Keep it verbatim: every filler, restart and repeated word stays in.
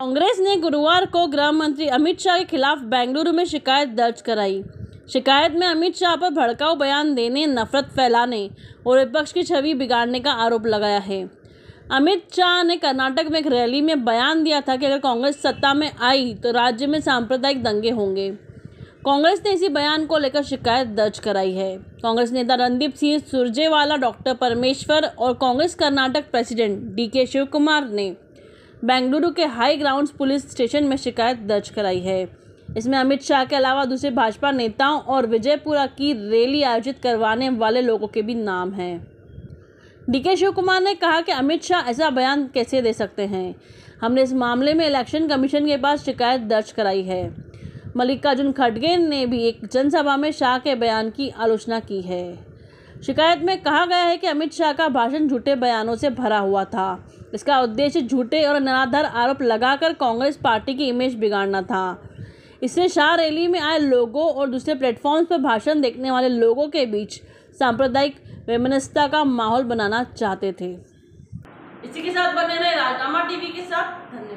कांग्रेस ने गुरुवार को गृह मंत्री अमित शाह के खिलाफ बेंगलुरु में शिकायत दर्ज कराई। शिकायत में अमित शाह पर भड़काऊ बयान देने, नफरत फैलाने और विपक्ष की छवि बिगाड़ने का आरोप लगाया है। अमित शाह ने कर्नाटक में एक रैली में बयान दिया था कि अगर कांग्रेस सत्ता में आई तो राज्य में सांप्रदायिक दंगे होंगे। कांग्रेस ने इसी बयान को लेकर शिकायत दर्ज कराई है। कांग्रेस नेता रणदीप सिंह सुरजेवाला, डॉक्टर परमेश्वर और कांग्रेस कर्नाटक प्रेसिडेंट डी के शिवकुमार ने बेंगलुरु के हाई ग्राउंड्स पुलिस स्टेशन में शिकायत दर्ज कराई है। इसमें अमित शाह के अलावा दूसरे भाजपा नेताओं और विजयपुरा की रैली आयोजित करवाने वाले लोगों के भी नाम हैं। डी के शिवकुमार ने कहा कि अमित शाह ऐसा बयान कैसे दे सकते हैं। हमने इस मामले में इलेक्शन कमीशन के पास शिकायत दर्ज कराई है। मल्लिकार्जुन खड़गे ने भी एक जनसभा में शाह के बयान की आलोचना की है। शिकायत में कहा गया है कि अमित शाह का भाषण झूठे बयानों से भरा हुआ था। इसका उद्देश्य झूठे और निराधार आरोप लगाकर कांग्रेस पार्टी की इमेज बिगाड़ना था। इससे शाह रैली में आए लोगों और दूसरे प्लेटफॉर्म्स पर भाषण देखने वाले लोगों के बीच सांप्रदायिक वैमनस्यता का माहौल बनाना चाहते थे। इसी के साथ बने रहे राजनामा टीवी के साथ। धन्यवाद।